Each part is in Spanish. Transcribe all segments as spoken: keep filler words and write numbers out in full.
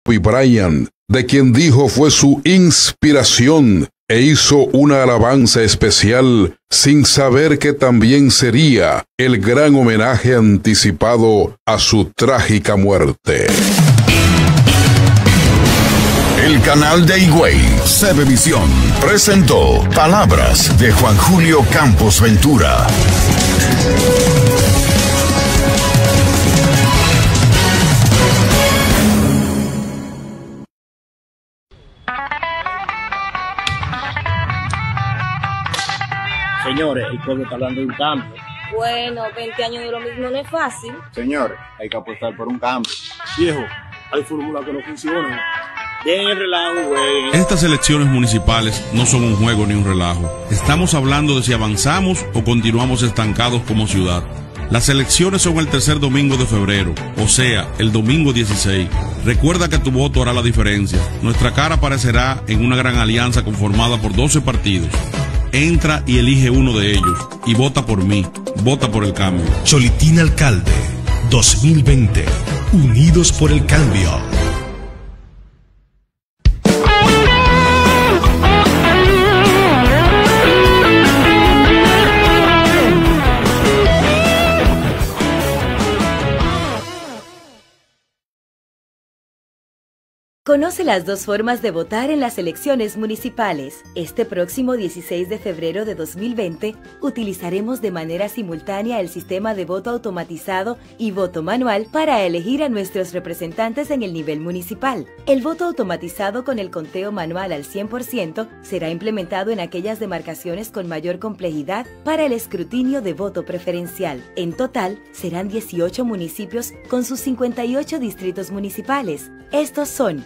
Kobe Bryant, de quien dijo fue su inspiración, e hizo una alabanza especial sin saber que también sería el gran homenaje anticipado a su trágica muerte. El canal de Higüey, Cebevisión, presentó Palabras de Juan Julio Campos Ventura. Señores, el pueblo está hablando de un cambio. Bueno, veinte años de lo mismo no es fácil. Señores, hay que apostar por un cambio. Viejo, hay fórmulas que no funcionan. Dejen el relajo, güey. Estas elecciones municipales no son un juego ni un relajo. Estamos hablando de si avanzamos o continuamos estancados como ciudad. Las elecciones son el tercer domingo de febrero, o sea, el domingo dieciséis. Recuerda que tu voto hará la diferencia. Nuestra cara aparecerá en una gran alianza conformada por doce partidos. Entra y elige uno de ellos y vota por mí, vota por el cambio. Cholitín Alcalde dos mil veinte, Unidos por el Cambio. Conoce las dos formas de votar en las elecciones municipales. Este próximo dieciséis de febrero de dos mil veinte, utilizaremos de manera simultánea el sistema de voto automatizado y voto manual para elegir a nuestros representantes en el nivel municipal. El voto automatizado con el conteo manual al cien por ciento será implementado en aquellas demarcaciones con mayor complejidad para el escrutinio de voto preferencial. En total, serán dieciocho municipios con sus cincuenta y ocho distritos municipales. Estos son: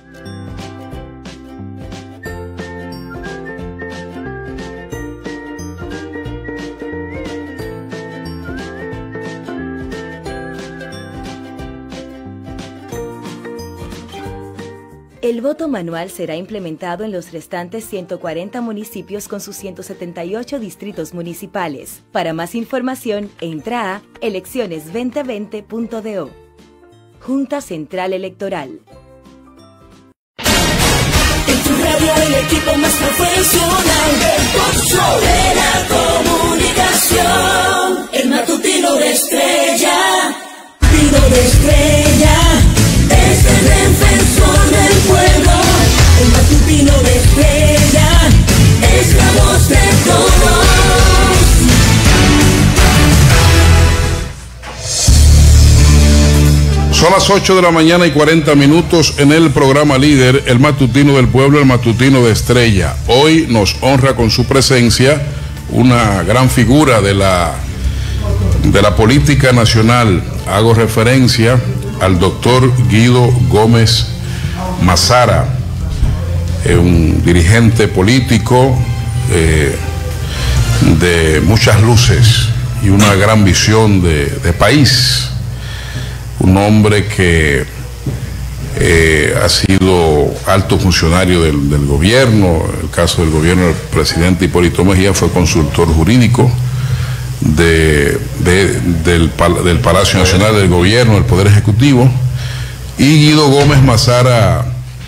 el voto manual será implementado en los restantes ciento cuarenta municipios con sus ciento setenta y ocho distritos municipales. Para más información, entra a elecciones veinte veinte punto do. Junta Central Electoral. En tu radio el equipo más profesional del talk show de la comunicación. El matutino de Estrella, matutino de Estrella, es el defensor del pueblo. El matutino de Estrella es la voz de todos. Son las ocho de la mañana y cuarenta minutos en el programa líder, el matutino del pueblo, el matutino de Estrella. Hoy nos honra con su presencia una gran figura de la, de la política nacional. Hago referencia al doctor Guido Gómez Mazara, eh, un dirigente político eh, de muchas luces y una gran visión de, de país. Un hombre que eh, ha sido alto funcionario del, del gobierno. En el caso del gobierno del presidente Hipólito Mejía fue consultor jurídico de, de, del, del Palacio Nacional del Gobierno, del Poder Ejecutivo. Y Guido Gómez Mazara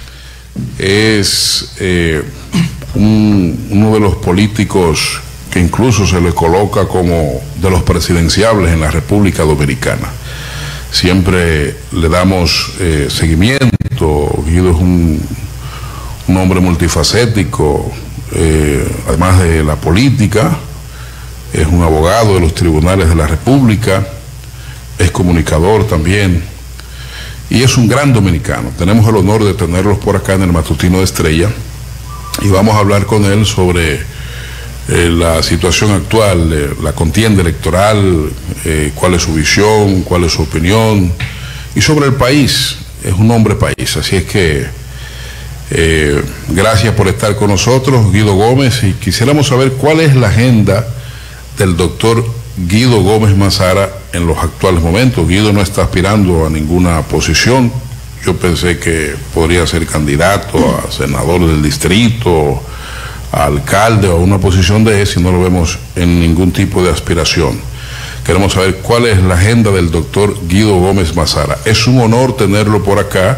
es eh, un, uno de los políticos que incluso se le coloca como de los presidenciables en la República Dominicana. Siempre le damos eh, seguimiento. Guido es un, un hombre multifacético, eh, además de la política, es un abogado de los tribunales de la República, es comunicador también, y es un gran dominicano. Tenemos el honor de tenerlos por acá en el matutino de Estrella, y vamos a hablar con él sobre Eh, la situación actual, eh, la contienda electoral, eh, cuál es su visión, cuál es su opinión, y sobre el país. Es un hombre país, así es que eh, gracias por estar con nosotros, Guido Gómez, y quisiéramos saber cuál es la agenda del doctor Guido Gómez Mazara en los actuales momentos. Guido no está aspirando a ninguna posición. Yo pensé que podría ser candidato a senador del distrito, alcalde o una posición de ese, y no lo vemos en ningún tipo de aspiración. Queremos saber cuál es la agenda del doctor Guido Gómez Mazara. Es un honor tenerlo por acá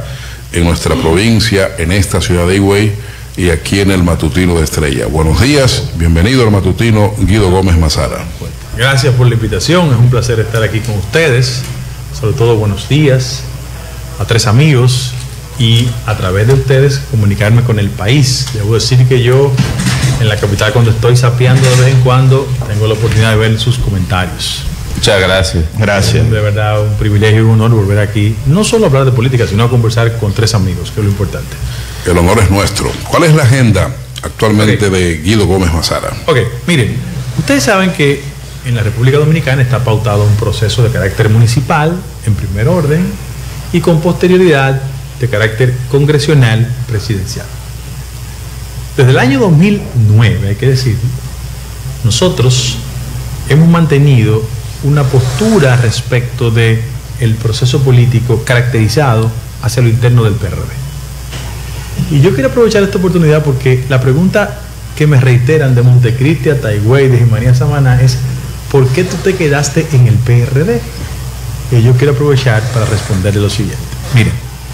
en nuestra provincia, en esta ciudad de Higüey y aquí en el Matutino de Estrella. Buenos días, bienvenido al Matutino, Guido Gómez Mazara. Gracias por la invitación, es un placer estar aquí con ustedes. Sobre todo buenos días a tres amigos y a través de ustedes comunicarme con el país. Debo decir que yo en la capital, cuando estoy sapeando de vez en cuando, tengo la oportunidad de ver sus comentarios. Muchas gracias. Gracias. Es de verdad un privilegio y un honor volver aquí, no solo a hablar de política, sino a conversar con tres amigos, que es lo importante. El honor es nuestro. ¿Cuál es la agenda actualmente okay. de Guido Gómez Mazara? Ok, miren, ustedes saben que en la República Dominicana está pautado un proceso de carácter municipal, en primer orden, y con posterioridad de carácter congresional presidencial. Desde el año dos mil nueve, hay que decir, nosotros hemos mantenido una postura respecto de el proceso político caracterizado hacia lo interno del P R D. Y yo quiero aprovechar esta oportunidad porque la pregunta que me reiteran de Montecristi a Higüey, de Jimaría Samaná, es ¿por qué tú te quedaste en el P R D? Y yo quiero aprovechar para responderle lo siguiente. Miren,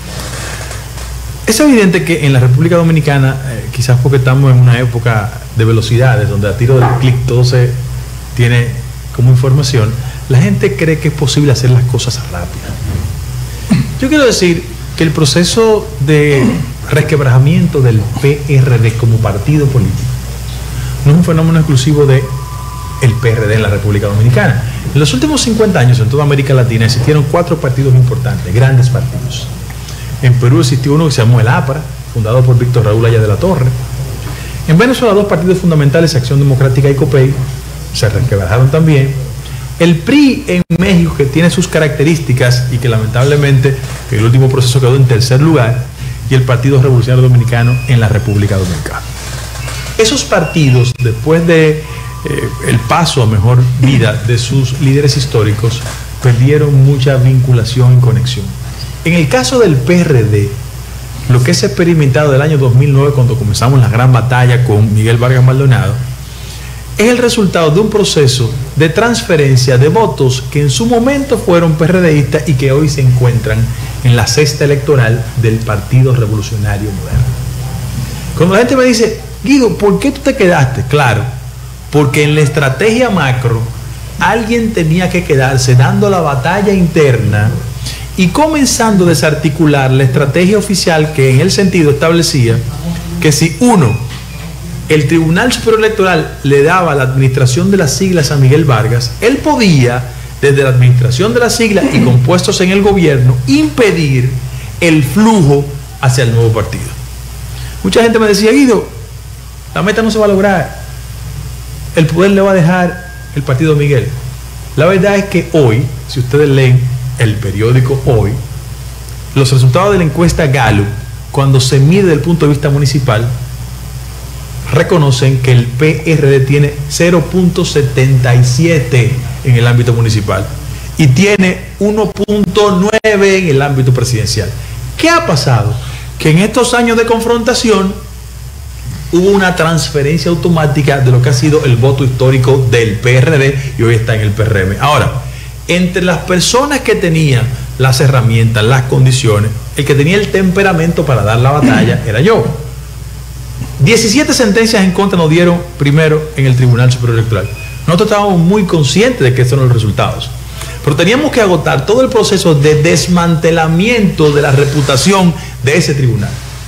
es evidente que en la República Dominicana, eh, quizás porque estamos en una época de velocidades, donde a tiro del clic todo se tiene como información, la gente cree que es posible hacer las cosas rápidas. Yo quiero decir que el proceso de resquebrajamiento del P R D como partido político no es un fenómeno exclusivo de el P R D en la República Dominicana. En los últimos cincuenta años en toda América Latina existieron cuatro partidos importantes, grandes partidos. En Perú existió uno que se llamó el APRA, fundado por Víctor Raúl Aya de la Torre. En Venezuela dos partidos fundamentales, Acción Democrática y COPEI, se resquebrajaron también. El P R I en México, que tiene sus características y que lamentablemente en el último proceso quedó en tercer lugar, y el Partido Revolucionario Dominicano en la República Dominicana. Esos partidos, después de eh, el paso a mejor vida de sus líderes históricos, perdieron mucha vinculación y conexión. En el caso del P R D, lo que se ha experimentado del año dos mil nueve, cuando comenzamos la gran batalla con Miguel Vargas Maldonado, es el resultado de un proceso de transferencia de votos que en su momento fueron PRDistas y que hoy se encuentran en la cesta electoral del Partido Revolucionario Moderno. Cuando la gente me dice, Guido, ¿por qué tú te quedaste? Claro, porque en la estrategia macro alguien tenía que quedarse dando la batalla interna y comenzando a desarticular la estrategia oficial, que en el sentido establecía que si uno, el Tribunal Superior Electoral le daba la administración de las siglas a Miguel Vargas, él podía, desde la administración de las siglas y con puestos en el gobierno, impedir el flujo hacia el nuevo partido. Mucha gente me decía, Guido, la meta no se va a lograr, el poder le va a dejar el partido Miguel. La verdad es que hoy, si ustedes leen el periódico Hoy, los resultados de la encuesta Gallup, cuando se mide desde el punto de vista municipal, reconocen que el P R D tiene cero punto setenta y siete en el ámbito municipal y tiene uno punto nueve en el ámbito presidencial. ¿Qué ha pasado? Que en estos años de confrontación hubo una transferencia automática de lo que ha sido el voto histórico del P R D y hoy está en el P R M. Ahora, entre las personas que tenían las herramientas, las condiciones, el que tenía el temperamento para dar la batalla era yo. diecisiete sentencias en contra nos dieron primero en el Tribunal Superior Electoral. Nosotros estábamos muy conscientes de que estos son los resultados, pero teníamos que agotar todo el proceso de desmantelamiento de la reputación de ese tribunal.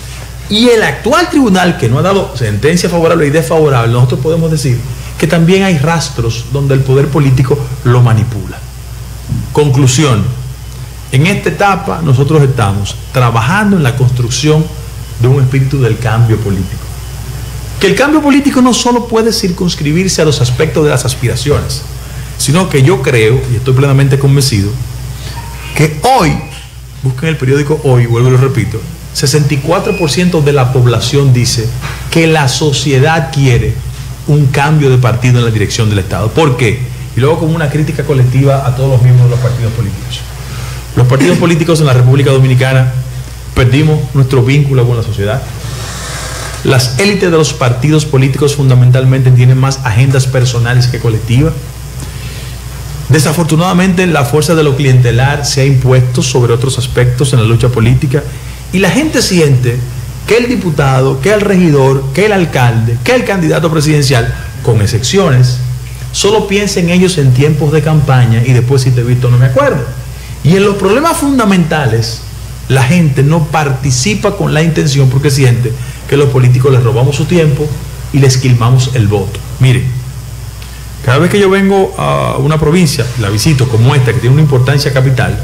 Y el actual tribunal, que no ha dado sentencia favorable y desfavorable, nosotros podemos decir que también hay rastros donde el poder político lo manipula. Conclusión, en esta etapa nosotros estamos trabajando en la construcción de un espíritu del cambio político. Que el cambio político no solo puede circunscribirse a los aspectos de las aspiraciones, sino que yo creo, y estoy plenamente convencido, que hoy, busquen el periódico Hoy, vuelvo y lo repito, sesenta y cuatro por ciento de la población dice que la sociedad quiere un cambio de partido en la dirección del Estado. ¿Por qué? Y luego como una crítica colectiva a todos los miembros de los partidos políticos. Los partidos políticos en la República Dominicana perdimos nuestro vínculo con la sociedad. Las élites de los partidos políticos fundamentalmente tienen más agendas personales que colectivas. Desafortunadamente la fuerza de lo clientelar se ha impuesto sobre otros aspectos en la lucha política Y la gente siente que el diputado, que el regidor, que el alcalde, que el candidato presidencial, con excepciones, solo piensa en ellos en tiempos de campaña y después si te he visto no me acuerdo. Y en los problemas fundamentales, la gente no participa con la intención porque siente que los políticos les robamos su tiempo y les quilmamos el voto. Miren, cada vez que yo vengo a una provincia, la visito como esta, que tiene una importancia capital,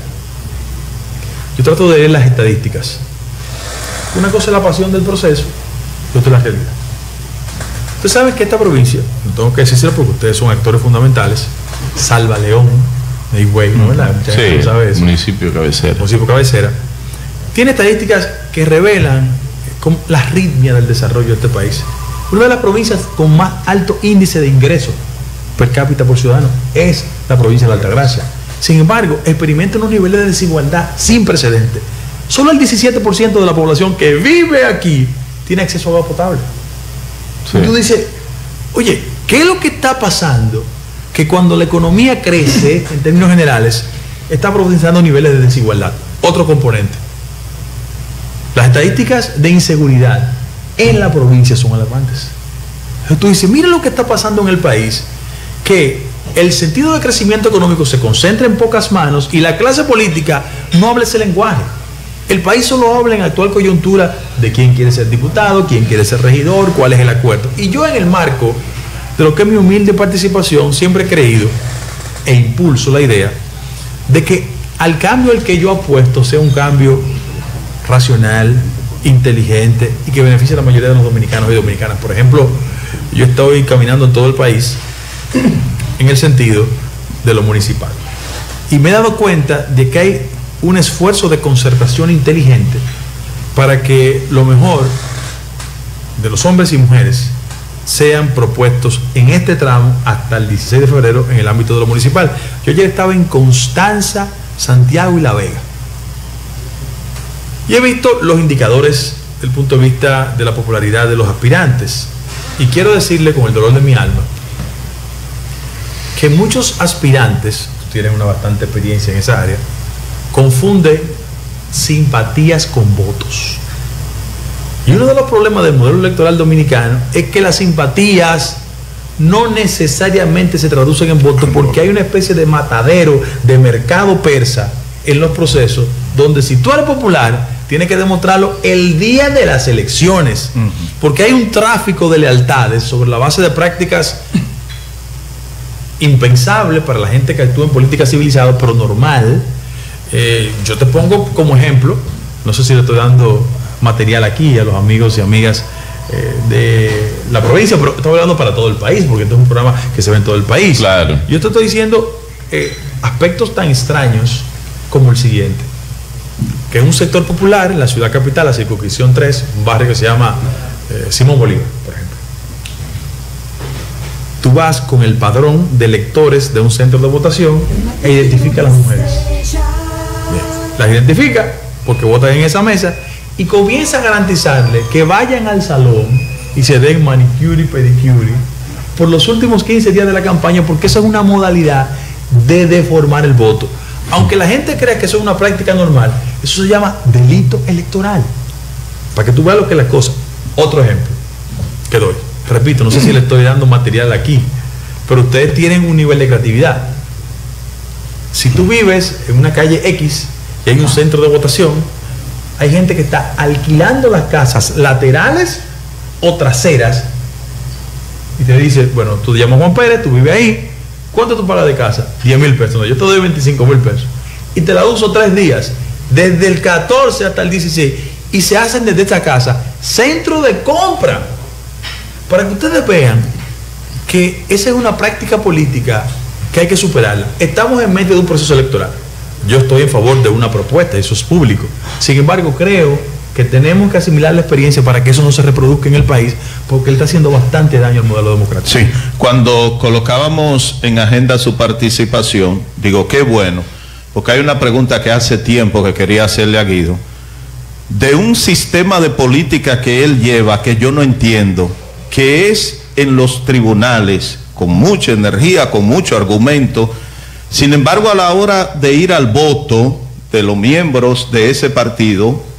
yo trato de leer las estadísticas. Una cosa es la pasión del proceso y otra es la realidad. Ustedes saben que esta provincia, no tengo que decírselo porque ustedes son actores fundamentales, Salva León, de Higüey, ¿no? ¿Verdad? Mucha gente no sabe eso. Municipio cabecera. Municipio cabecera. Tiene estadísticas que revelan la arritmia del desarrollo de este país. Una de las provincias con más alto índice de ingresos per cápita por ciudadano es la provincia de la Altagracia. Sin embargo, experimenta unos niveles de desigualdad sin precedentes. Solo el diecisiete por ciento de la población que vive aquí tiene acceso a agua potable. Sí. Y tú dices, oye, ¿qué es lo que está pasando? Que cuando la economía crece, en términos generales, está produciendo niveles de desigualdad. Otro componente. Las estadísticas de inseguridad en la provincia son alarmantes. Entonces tú dices, mira lo que está pasando en el país, que el sentido de crecimiento económico se concentra en pocas manos y la clase política no habla ese lenguaje. El país solo habla en la actual coyuntura de quién quiere ser diputado, quién quiere ser regidor, cuál es el acuerdo. Y yo en el marco de lo que es mi humilde participación siempre he creído e impulso la idea de que al cambio al que yo apuesto sea un cambio racional, inteligente y que beneficie a la mayoría de los dominicanos y dominicanas. Por ejemplo, yo estoy caminando en todo el país en el sentido de lo municipal y me he dado cuenta de que hay un esfuerzo de concertación inteligente para que lo mejor de los hombres y mujeres sean propuestos en este tramo hasta el dieciséis de febrero en el ámbito de lo municipal. Yo ayer estaba en Constanza, Santiago y La Vega y he visto los indicadores desde el punto de vista de la popularidad de los aspirantes y quiero decirle con el dolor de mi alma que muchos aspirantes, tienen una bastante experiencia en esa área, confunden simpatías con votos. Y uno de los problemas del modelo electoral dominicano es que las simpatías no necesariamente se traducen en votos porque hay una especie de matadero, de mercado persa en los procesos, donde si tú eres popular, tienes que demostrarlo el día de las elecciones, uh-huh. porque hay un tráfico de lealtades sobre la base de prácticas impensables para la gente que actúa en política civilizada, pero normal. Eh, yo te pongo como ejemplo, no sé si le estoy dando material aquí a los amigos y amigas eh, de la provincia, pero estoy hablando para todo el país, porque este es un programa que se ve en todo el país. Claro. Yo te estoy diciendo eh, aspectos tan extraños como el siguiente, que es un sector popular en la ciudad capital, la circunscripción tres, un barrio que se llama eh, Simón Bolívar, por ejemplo. Tú vas con el padrón de electores de un centro de votación e identifica a las mujeres. Las identifica porque votan en esa mesa y comienza a garantizarle que vayan al salón y se den manicure y pedicure por los últimos quince días de la campaña, porque esa es una modalidad de deformar el voto. Aunque la gente crea que eso es una práctica normal, eso se llama delito electoral. Para que tú veas lo que es la cosa. Otro ejemplo que doy. Repito, no sé si le estoy dando material aquí, pero ustedes tienen un nivel de creatividad. Si tú vives en una calle X y hay un centro de votación, hay gente que está alquilando las casas laterales o traseras y te dice, bueno, tú te llamas Juan Pérez, tú vives ahí, ¿cuánto tú pagas de casa? diez mil pesos, no, yo te doy veinticinco mil pesos y te la uso tres días, desde el catorce hasta el dieciséis, y se hacen desde esta casa centro de compra, para que ustedes vean que esa es una práctica política que hay que superarla. Estamos en medio de un proceso electoral. Yo estoy en favor de una propuesta, eso es público. Sin embargo, creo que tenemos que asimilar la experiencia para que eso no se reproduzca en el país, porque él está haciendo bastante daño al modelo democrático. Sí, cuando colocábamos en agenda su participación, digo, qué bueno, porque hay una pregunta que hace tiempo que quería hacerle a Guido, de un sistema de política que él lleva, que yo no entiendo, que es en los tribunales, con mucha energía, con mucho argumento. Sin embargo, a la hora de ir al voto de los miembros de ese partido,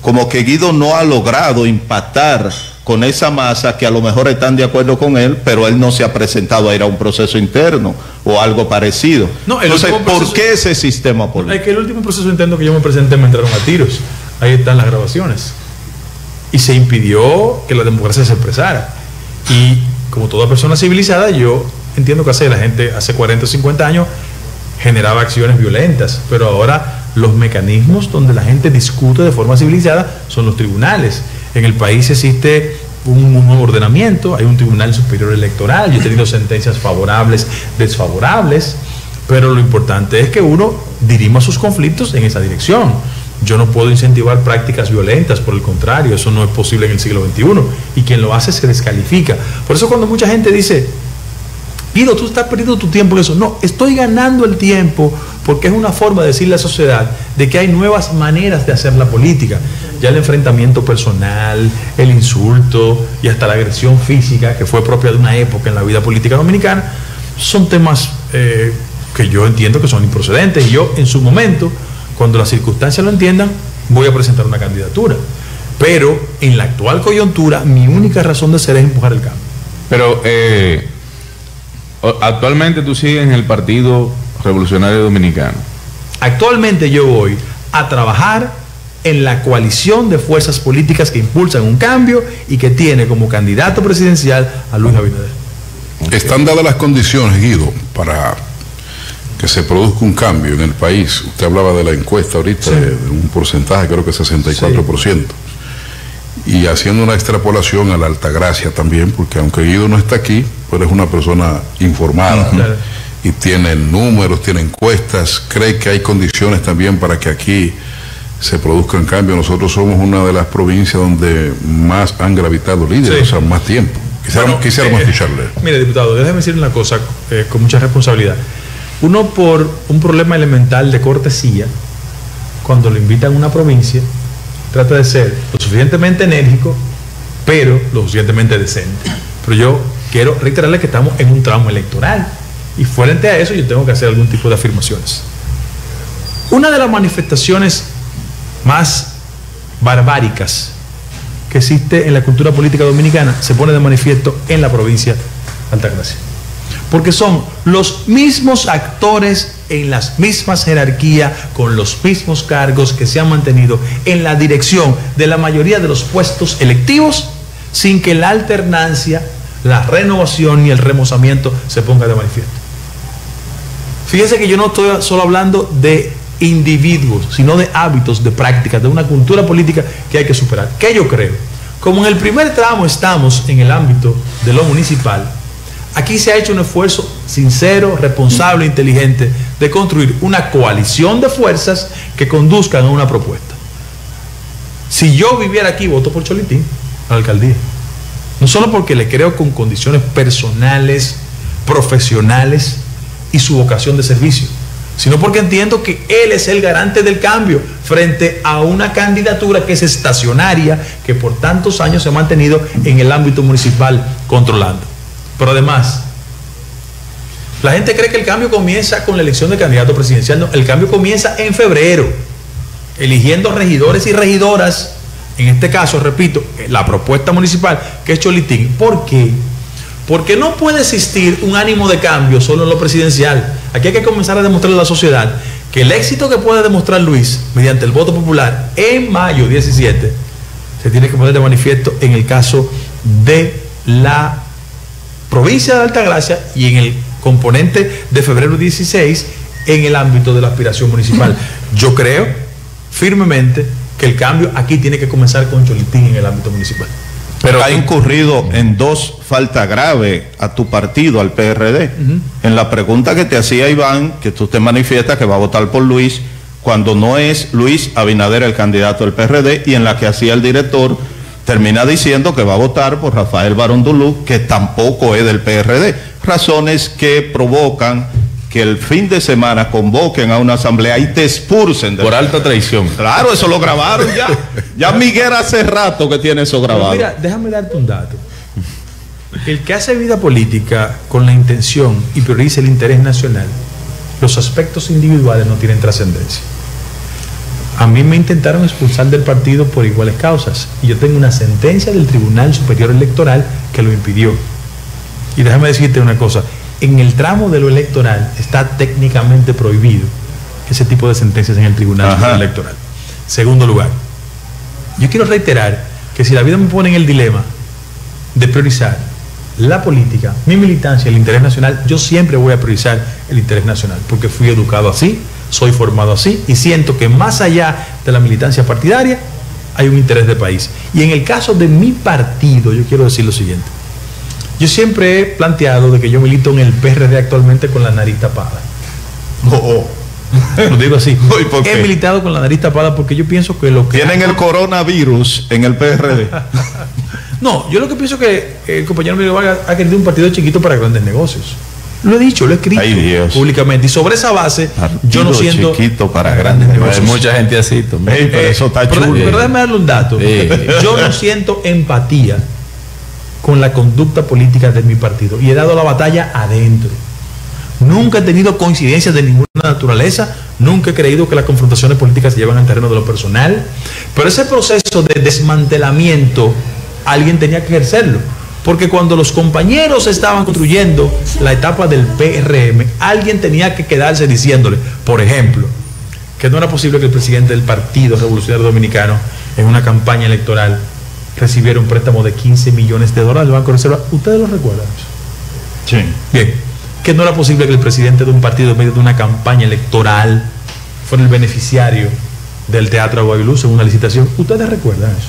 como que Guido no ha logrado impactar con esa masa que a lo mejor están de acuerdo con él, pero él no se ha presentado a ir a un proceso interno o algo parecido. No, entonces, ¿por proceso, qué ese sistema político? Es que el último proceso interno que yo me presenté me entraron a tiros. Ahí están las grabaciones. Y se impidió que la democracia se expresara. Y como toda persona civilizada, yo entiendo que hace la gente, hace cuarenta o cincuenta años, generaba acciones violentas, pero ahora los mecanismos donde la gente discute de forma civilizada son los tribunales. En el país existe un, un ordenamiento, hay un tribunal superior electoral, yo he tenido sentencias favorables, desfavorables, pero lo importante es que uno dirima sus conflictos en esa dirección. Yo no puedo incentivar prácticas violentas, por el contrario, eso no es posible en el siglo veintiuno, y quien lo hace se descalifica. Por eso cuando mucha gente dice, Guido, tú estás perdiendo tu tiempo en eso. No, estoy ganando el tiempo porque es una forma de decirle a la sociedad de que hay nuevas maneras de hacer la política. Ya el enfrentamiento personal, el insulto y hasta la agresión física, que fue propia de una época en la vida política dominicana, son temas eh, que yo entiendo que son improcedentes. Y yo, en su momento, cuando las circunstancias lo entiendan, voy a presentar una candidatura. Pero en la actual coyuntura, mi única razón de ser es empujar el cambio. Pero eh, actualmente tú sigues en el Partido Revolucionario Dominicano. Actualmente yo voy a trabajar en la coalición de fuerzas políticas que impulsan un cambio y que tiene como candidato presidencial a Luis Abinader. Están dadas las condiciones, Guido, para que se produzca un cambio en el país. Usted hablaba de la encuesta ahorita, sí, de, de un porcentaje, creo que sesenta y cuatro por ciento. Sí. Y haciendo una extrapolación a la Altagracia también, porque aunque Guido no está aquí, pero es una persona informada, sí, claro, y tiene números, tiene encuestas, cree que hay condiciones también para que aquí se produzcan cambios. Nosotros somos una de las provincias donde más han gravitado líderes, sí, o sea, más tiempo. Quisiéramos, bueno, quisiéramos eh, escucharle. Mire, diputado, déjeme decirle una cosa eh, con mucha responsabilidad. Uno, por un problema elemental de cortesía, cuando lo invitan a una provincia, trata de ser lo suficientemente enérgico, pero lo suficientemente decente. Pero yo quiero reiterarle que estamos en un tramo electoral y frente a eso yo tengo que hacer algún tipo de afirmaciones. Una de las manifestaciones más barbáricas que existe en la cultura política dominicana se pone de manifiesto en la provincia de Altagracia, porque son los mismos actores en las mismas jerarquías, con los mismos cargos que se han mantenido en la dirección de la mayoría de los puestos electivos, sin que la alternancia, la renovación y el remozamiento se ponga de manifiesto. Fíjense que yo no estoy solo hablando de individuos, sino de hábitos, de prácticas, de una cultura política que hay que superar. ¿Qué yo creo? Como en el primer tramo estamos en el ámbito de lo municipal, aquí se ha hecho un esfuerzo sincero, responsable, inteligente de construir una coalición de fuerzas que conduzcan a una propuesta. Si yo viviera aquí, voto por Cholitín a la alcaldía. No solo porque le creo con condiciones personales, profesionales y su vocación de servicio, sino porque entiendo que él es el garante del cambio frente a una candidatura que es estacionaria, que por tantos años se ha mantenido en el ámbito municipal controlando. Pero además, la gente cree que el cambio comienza con la elección de candidato presidencial. No, el cambio comienza en febrero, eligiendo regidores y regidoras. En este caso, repito, la propuesta municipal, que es Cholitín. ¿Por qué? Porque no puede existir un ánimo de cambio solo en lo presidencial. Aquí hay que comenzar a demostrarle a la sociedad que el éxito que puede demostrar Luis mediante el voto popular en mayo diecisiete se tiene que poner de manifiesto en el caso de la provincia de Altagracia y en el componente de febrero dieciséis en el ámbito de la aspiración municipal. Yo creo firmemente que el cambio aquí tiene que comenzar con Cholitín en el ámbito municipal. Pero ha incurrido en dos faltas graves a tu partido, al P R D. Uh-huh. En la pregunta que te hacía Iván, que tú te manifiestas que va a votar por Luis, cuando no es Luis Abinader el candidato del P R D, y en la que hacía el director, termina diciendo que va a votar por Rafael Barón Dulú, que tampoco es del P R D. Razones que provocan que el fin de semana convoquen a una asamblea y te expulsen. Por alta traición. Claro, eso lo grabaron ya. Ya Miguel hace rato que tiene eso grabado. Pero mira, déjame darte un dato. El que hace vida política con la intención y prioriza el interés nacional, los aspectos individuales no tienen trascendencia. A mí me intentaron expulsar del partido por iguales causas y yo tengo una sentencia del Tribunal Superior Electoral que lo impidió. Y déjame decirte una cosa, en el tramo de lo electoral está técnicamente prohibido ese tipo de sentencias en el Tribunal Ajá. Superior Electoral. Segundo lugar, yo quiero reiterar que si la vida me pone en el dilema de priorizar la política, mi militancia, el interés nacional, yo siempre voy a priorizar el interés nacional, porque fui educado así, soy formado así, y siento que más allá de la militancia partidaria, hay un interés de país. Y en el caso de mi partido, yo quiero decir lo siguiente. Yo siempre he planteado de que yo milito en el P R D actualmente con la nariz tapada. Oh, oh. Lo digo así. ¿Por qué? He militado con la nariz tapada porque yo pienso que lo que... Tienen el coronavirus en el P R D. No, yo lo que pienso que el compañero Miguel Vargas ha querido un partido chiquito para grandes negocios. Lo he dicho, lo he escrito Ay, públicamente. Y sobre esa base, Partido yo no siento... chiquito para grandes negocios. Hay mucha gente así también. Ey, pero eso está Pero, chulo. pero déjame darle un dato. Sí. Yo no siento empatía con la conducta política de mi partido. Y he dado la batalla adentro. Nunca he tenido coincidencias de ninguna naturaleza. Nunca he creído que las confrontaciones políticas se llevan al terreno de lo personal. Pero ese proceso de desmantelamiento, alguien tenía que ejercerlo. Porque cuando los compañeros estaban construyendo la etapa del P R M, alguien tenía que quedarse diciéndole, por ejemplo, que no era posible que el presidente del Partido Revolucionario Dominicano en una campaña electoral recibiera un préstamo de quince millones de dólares del Banco de Reserva. ¿Ustedes lo recuerdan? Sí. Bien. Que no era posible que el presidente de un partido en medio de una campaña electoral fuera el beneficiario del Teatro Aguaviluz en una licitación. ¿Ustedes recuerdan eso?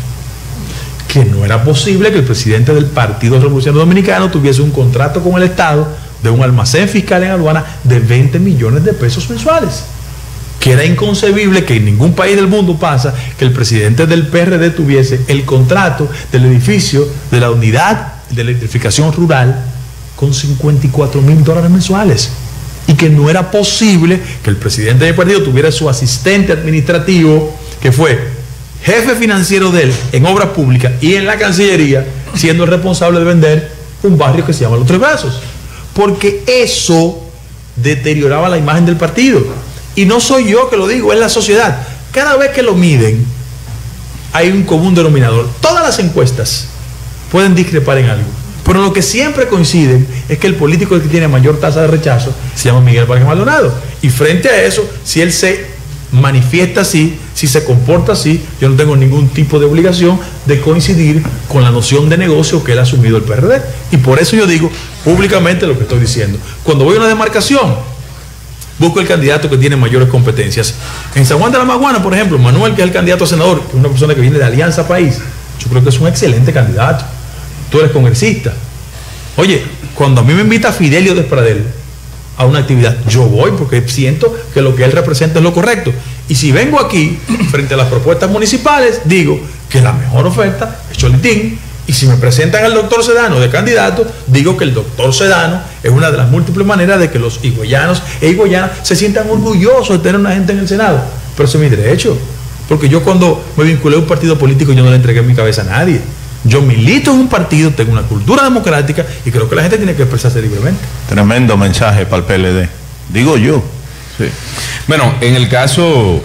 Que no era posible que el presidente del Partido Revolucionario Dominicano tuviese un contrato con el Estado de un almacén fiscal en aduana de veinte millones de pesos mensuales. Que era inconcebible que en ningún país del mundo pasa que el presidente del P R D tuviese el contrato del edificio de la unidad de electrificación rural con cincuenta y cuatro mil dólares mensuales. Y que no era posible que el presidente del partido tuviera su asistente administrativo, que fue jefe financiero de él en obras públicas y en la Cancillería, siendo el responsable de vender un barrio que se llama Los Tres Brazos. Porque eso deterioraba la imagen del partido. Y no soy yo que lo digo, es la sociedad. Cada vez que lo miden, hay un común denominador. Todas las encuestas pueden discrepar en algo. Pero lo que siempre coinciden es que el político que tiene mayor tasa de rechazo se llama Miguel Vargas Maldonado. Y frente a eso, si él se manifiesta así, si se comporta así, yo no tengo ningún tipo de obligación de coincidir con la noción de negocio que él ha asumido el P R D. Y por eso yo digo públicamente lo que estoy diciendo. Cuando voy a una demarcación, busco el candidato que tiene mayores competencias. En San Juan de la Maguana, por ejemplo, Manuel, que es el candidato a senador, que es una persona que viene de Alianza País, yo creo que es un excelente candidato. Tú eres congresista. Oye, cuando a mí me invita Fidelio Despradel a una actividad, yo voy porque siento que lo que él representa es lo correcto. Y si vengo aquí, frente a las propuestas municipales, digo que la mejor oferta es Cholitín. Y si me presentan al doctor Sedano de candidato, digo que el doctor Sedano es una de las múltiples maneras de que los higüeyanos e higüeyanas se sientan orgullosos de tener una gente en el Senado. Pero eso es mi derecho. Porque yo cuando me vinculé a un partido político, yo no le entregué mi cabeza a nadie. Yo milito en un partido, tengo una cultura democrática y creo que la gente tiene que expresarse libremente. Tremendo mensaje para el P L D. Digo yo. Sí. Bueno, en el caso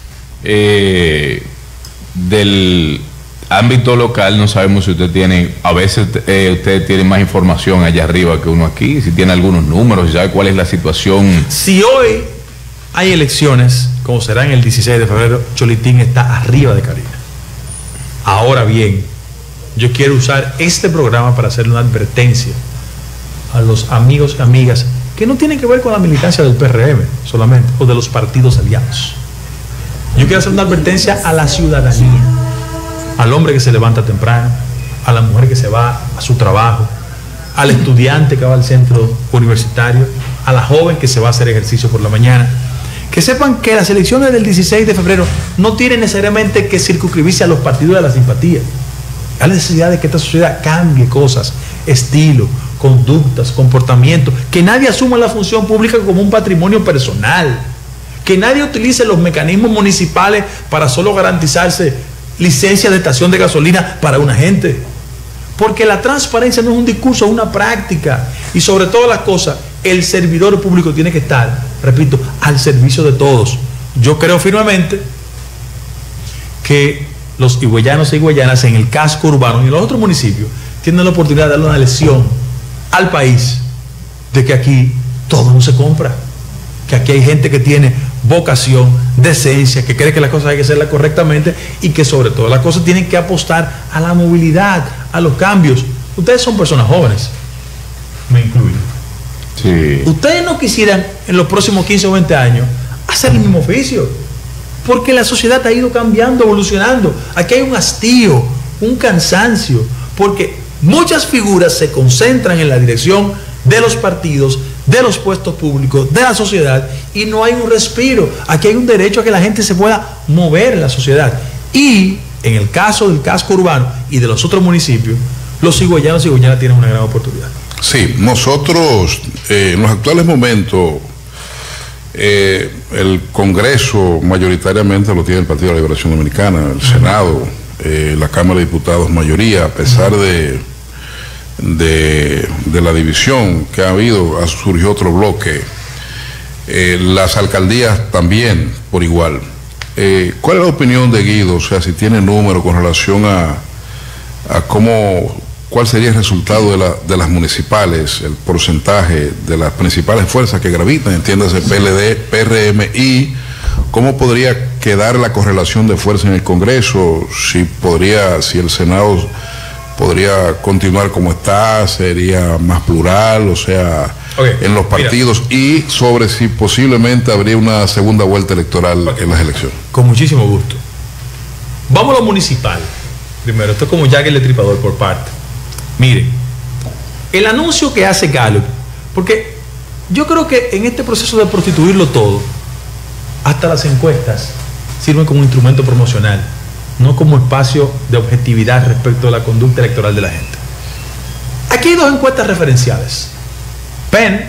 eh, del ámbito local, no sabemos si usted tiene, a veces eh, usted tiene más información allá arriba que uno aquí, si tiene algunos números, si sabe cuál es la situación. Si hoy hay elecciones, como será en el dieciséis de febrero, Cholitín está arriba de Karina. Ahora bien, yo quiero usar este programa para hacerle una advertencia a los amigos y amigas que no tienen que ver con la militancia del P R M solamente, o de los partidos aliados. Yo quiero hacer una advertencia a la ciudadanía, al hombre que se levanta temprano, a la mujer que se va a su trabajo, al estudiante que va al centro universitario, a la joven que se va a hacer ejercicio por la mañana. Que sepan que las elecciones del dieciséis de febrero no tienen necesariamente que circunscribirse a los partidos de la simpatía. Hay la necesidad de que esta sociedad cambie cosas, estilo, conductas, comportamientos, que nadie asuma la función pública como un patrimonio personal, que nadie utilice los mecanismos municipales para solo garantizarse licencia de estación de gasolina para una gente. Porque la transparencia no es un discurso, es una práctica. Y sobre todas las cosas, el servidor público tiene que estar, repito, al servicio de todos. Yo creo firmemente que los higüeyanos e higüeyanas en el casco urbano y en los otros municipios tienen la oportunidad de darle una lección al país de que aquí todo no se compra, que aquí hay gente que tiene vocación, decencia, que cree que las cosas hay que hacerlas correctamente y que sobre todo las cosas tienen que apostar a la movilidad, a los cambios. Ustedes son personas jóvenes, me incluyo. Sí. Ustedes no quisieran en los próximos quince o veinte años hacer el mismo oficio, porque la sociedad ha ido cambiando, evolucionando. Aquí hay un hastío, un cansancio, porque muchas figuras se concentran en la dirección de los partidos, de los puestos públicos, de la sociedad, y no hay un respiro. Aquí hay un derecho a que la gente se pueda mover en la sociedad. Y en el caso del casco urbano y de los otros municipios, los higüeyanos y higüeyanas tienen una gran oportunidad. Sí, nosotros eh, en los actuales momentos eh, el Congreso mayoritariamente lo tiene el Partido de la Liberación Dominicana, el Senado, eh, la Cámara de Diputados mayoría, a pesar de, de, de la división que ha habido, surgió otro bloque, eh, las alcaldías también por igual. Eh, ¿Cuál es la opinión de Guido? O sea, si tiene número con relación a, a cómo... ¿Cuál sería el resultado de, la, de las municipales, el porcentaje de las principales fuerzas que gravitan, entiéndase P L D, P R M I? ¿Cómo podría quedar la correlación de fuerza en el Congreso? Si podría, si el Senado podría continuar como está, sería más plural, o sea, okay, en los partidos, mira, y sobre si posiblemente habría una segunda vuelta electoral okay, en las elecciones. Con muchísimo gusto. Vamos a lo municipal. Primero, esto es como Jack el Destripador por parte. Miren, el anuncio que hace Gallup, porque yo creo que en este proceso de prostituirlo todo, hasta las encuestas sirven como instrumento promocional, no como espacio de objetividad respecto a la conducta electoral de la gente. Aquí hay dos encuestas referenciales, Penn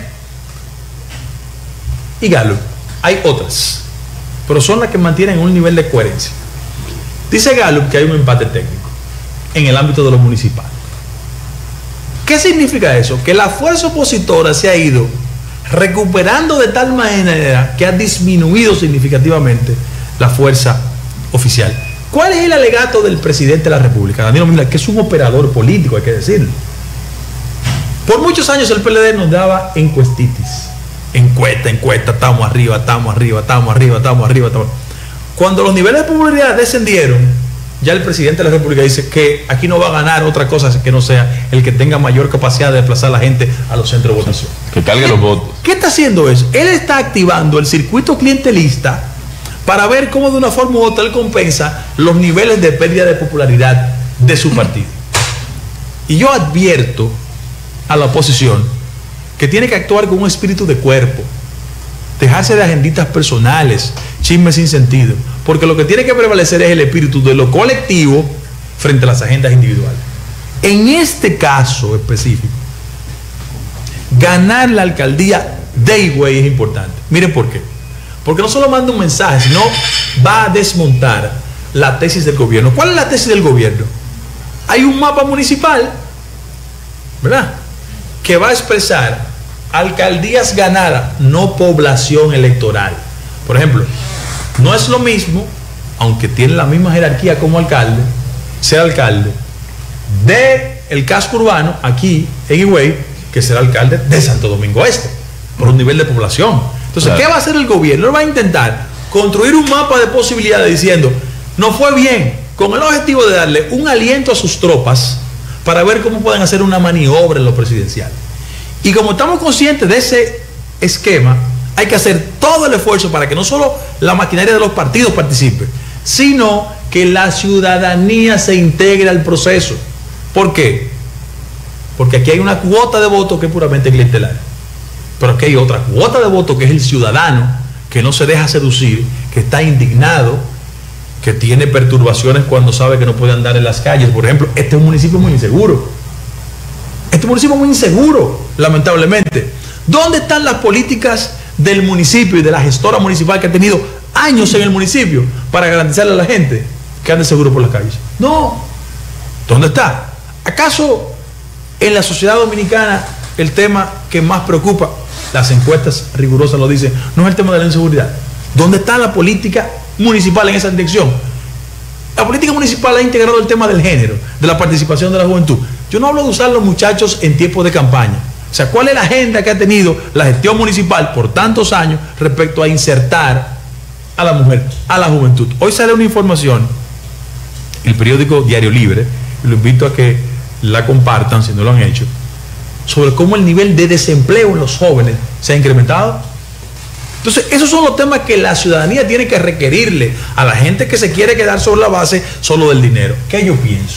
y Gallup. Hay otras, pero son las que mantienen un nivel de coherencia. Dice Gallup que hay un empate técnico en el ámbito de lo municipal. ¿Qué significa eso? Que la fuerza opositora se ha ido recuperando de tal manera que ha disminuido significativamente la fuerza oficial. ¿Cuál es el alegato del presidente de la República, Danilo Medina, que es un operador político, hay que decirlo? Por muchos años el P L D nos daba encuestitis. Encuesta, encuesta, estamos arriba, estamos arriba, estamos arriba, estamos arriba, estamos... Cuando los niveles de popularidad descendieron, ya el presidente de la República dice que aquí no va a ganar otra cosa que no sea el que tenga mayor capacidad de desplazar a la gente a los centros de votación. Que cargue los votos. ¿Qué está haciendo eso? Él está activando el circuito clientelista para ver cómo de una forma u otra él compensa los niveles de pérdida de popularidad de su partido. Y yo advierto a la oposición que tiene que actuar con un espíritu de cuerpo, dejarse de agenditas personales, chismes sin sentido, porque lo que tiene que prevalecer es el espíritu de lo colectivo frente a las agendas individuales. En este caso específico, ganar la alcaldía de Higüey es importante. Miren por qué. Porque no solo manda un mensaje, sino va a desmontar la tesis del gobierno. ¿Cuál es la tesis del gobierno? Hay un mapa municipal, ¿verdad?, que va a expresar alcaldías ganadas, no población electoral. Por ejemplo, no es lo mismo, aunque tiene la misma jerarquía como alcalde, ser alcalde de el casco urbano aquí en Higüey que ser alcalde de Santo Domingo Este, por un nivel de población. Entonces, claro, ¿qué va a hacer el gobierno? Él va a intentar construir un mapa de posibilidades diciendo, no fue bien, con el objetivo de darle un aliento a sus tropas para ver cómo pueden hacer una maniobra en lo presidencial. Y como estamos conscientes de ese esquema, hay que hacer todo el esfuerzo para que no solo la maquinaria de los partidos participe, sino que la ciudadanía se integre al proceso. ¿Por qué? Porque aquí hay una cuota de voto que es puramente clientelar, pero aquí hay otra cuota de voto que es el ciudadano, que no se deja seducir, que está indignado, que tiene perturbaciones cuando sabe que no puede andar en las calles. Por ejemplo, este es un municipio muy inseguro. Este es un municipio muy inseguro, lamentablemente. ¿Dónde están las políticas del municipio y de la gestora municipal que ha tenido años en el municipio para garantizarle a la gente que ande seguro por las calles? No. ¿Dónde está? ¿Acaso en la sociedad dominicana el tema que más preocupa, las encuestas rigurosas lo dicen, no es el tema de la inseguridad? ¿Dónde está la política municipal en esa dirección? La política municipal ha integrado el tema del género, de la participación de la juventud. Yo no hablo de usar los muchachos en tiempos de campaña. O sea, ¿cuál es la agenda que ha tenido la gestión municipal por tantos años respecto a insertar a la mujer, a la juventud? Hoy sale una información, el periódico Diario Libre, y lo invito a que la compartan si no lo han hecho, sobre cómo el nivel de desempleo en los jóvenes se ha incrementado. Entonces, esos son los temas que la ciudadanía tiene que requerirle a la gente que se quiere quedar sobre la base solo del dinero. ¿Qué yo pienso?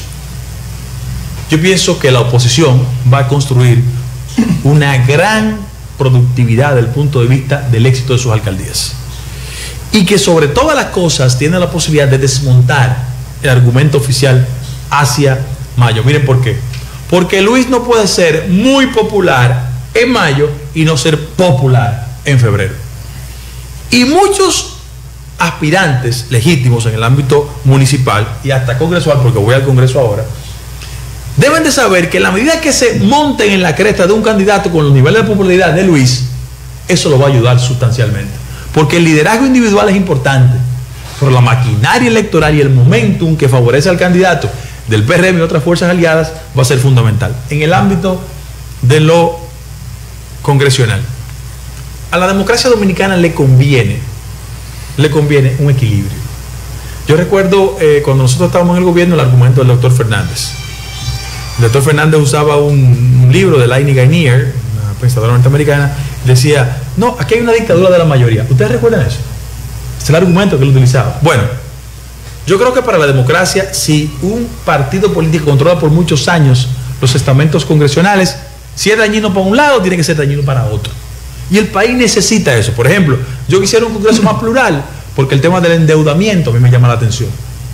Yo pienso que la oposición va a construir una gran productividad desde el punto de vista del éxito de sus alcaldías. Y que sobre todas las cosas tiene la posibilidad de desmontar el argumento oficial hacia mayo. Miren por qué. Porque Luis no puede ser muy popular en mayo y no ser popular en febrero. Y muchos aspirantes legítimos en el ámbito municipal y hasta congresual, porque voy al Congreso ahora, deben de saber que en la medida que se monten en la cresta de un candidato con los niveles de popularidad de Luis, eso lo va a ayudar sustancialmente. Porque el liderazgo individual es importante, pero la maquinaria electoral y el momentum que favorece al candidato del P R M y otras fuerzas aliadas va a ser fundamental. En el ámbito de lo congresional, a la democracia dominicana le conviene, le conviene un equilibrio. Yo recuerdo eh, cuando nosotros estábamos en el gobierno el argumento del doctor Fernández. El doctor Fernández usaba un, un libro de Lainey Garnier, una pensadora norteamericana, y decía, no, aquí hay una dictadura de la mayoría. ¿Ustedes recuerdan eso? Es el argumento que él utilizaba. Bueno, yo creo que para la democracia, si un partido político controla por muchos años los estamentos congresionales, si es dañino para un lado, tiene que ser dañino para otro. Y el país necesita eso. Por ejemplo, yo quisiera un Congreso más plural, porque el tema del endeudamiento a mí me llama la atención.